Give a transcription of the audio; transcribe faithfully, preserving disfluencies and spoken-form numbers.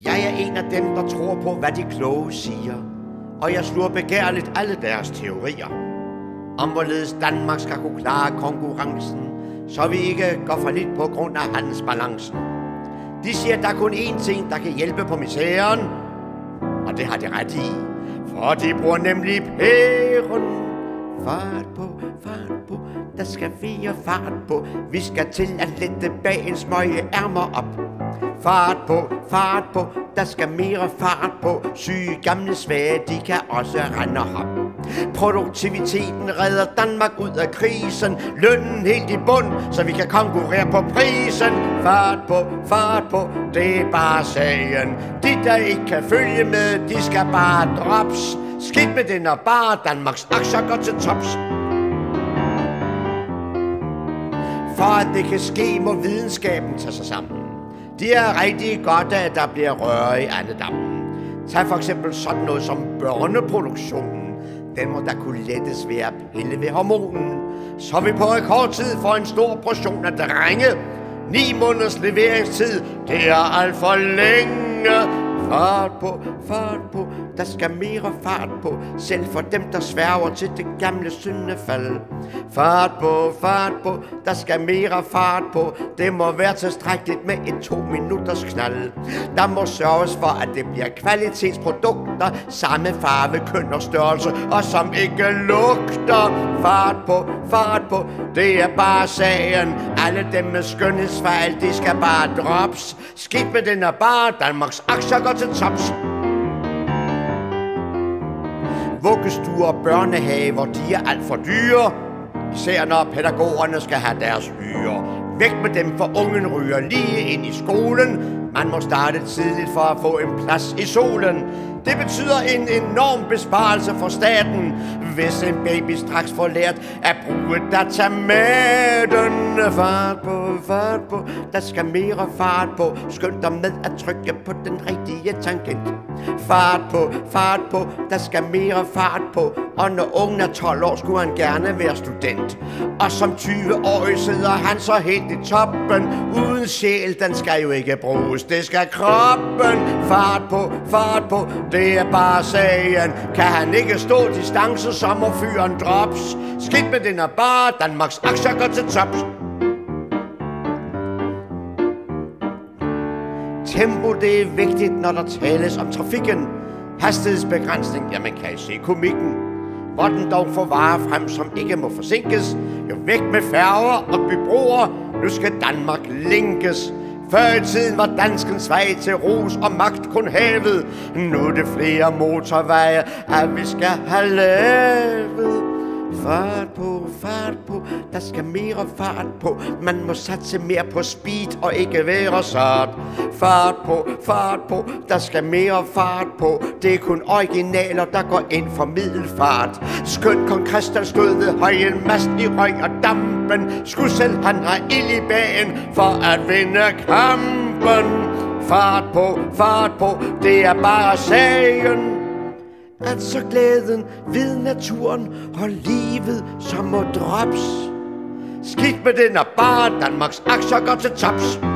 Jeg er en af dem, der tror på, hvad de kloge siger, og jeg sluger begærligt alle deres teorier om, hvorledes Danmark skal kunne klare konkurrencen, så vi ikke går for lidt på grund af handelsbalancen. De siger, at der er kun én ting, der kan hjælpe på misæren, og det har de ret i, for de bruger nemlig pæren. Fart på, fart på, der skal flere fart på. Vi skal til at lette bagens møje ærmer op. Fart på, fart på, der skal mere fart på. Syge, gamle, svage, de kan også rende og hoppe. Produktiviteten redder Danmark ud af krisen. Lønnen helt i bund, så vi kan konkurrere på prisen. Fart på, fart på, det er bare sagen. De, der ikke kan følge med, de skal bare drops. Skidt med det, når bare Danmarks aktier går til tops. For at det kan ske, må videnskaben tage sig sammen. Det er rigtig godt, at der bliver røre i andedammen. Tag for eksempel sådan noget som børneproduktionen. Den må da kunne lettes ved at pille ved hormonen. Så vi på rekordtid får en stor portion af drenge. Ni måneders leveringstid, det er alt for længe. Fart på, fart på, der skal mere fart på, selv for dem, der sværger til det gamle syndefald. Fart på, fart på, der skal mere fart på, det må være tilstrækkeligt med et to minutters knald. Der må sørges for, at det bliver kvalitetsprodukter, samme farve, køn og størrelse, og som ikke lugter. Fart på, fart på, det er bare sagen. Alle dem med skønhedsfejl, de skal bare drops. Skidt med den er bare Danmarks aktier går til tops. Vuggestuer og børnehaver, de er alt for dyre, især når pædagogerne skal have deres hyre. Væk med dem, for ungen ryger lige ind i skolen. Man må starte tidligt for at få en plads i solen. Det betyder en enorm besparelse for staten, hvis en baby straks får lært at bruge datamaten. Fart på, fart på, der skal mere fart på. Skynd dig med at trykke på den rigtige tangent. Fart på, fart på, der skal mere fart på. Og når ungen er tolv år, skulle han gerne være student. Og som tyve-årig sidder han så helt i toppen. Uden sjæl, den skal jo ikke bruges, det skal kroppen. Fart på, fart på, det er bare sagen. Kan han ikke stå distance, så må fyren drops. Skidt med den er bare Danmarks aktier går til tops. Tempo, det er vigtigt, når der tales om trafikken. Hastighedsbegrænsning, ja, man kan se komikken. Hvor den dog får varer frem, som ikke må forsinkes. Jo, væk med færger og bybroer, nu skal Danmark linkes. Før i tiden var danskens vej til ros og magt kun havet. Nu er det flere motorveje, at vi skal have lavet. Fart på, fart på, der skal mere fart på. Man må satse mere på speed og ikke være sart. Fart på, fart på, der skal mere fart på. Det er kun originaler, der går ind for middelfart. Skønt kong Christian stod ved højen mast i røg og dampen. Skulle selv han have ild i bagen for at vinde kampen. Fart på, fart på, det er bare sagen. Altså glæden ved naturen og livet som må drops. Skidt med den er bare Danmarks aktier går til tops.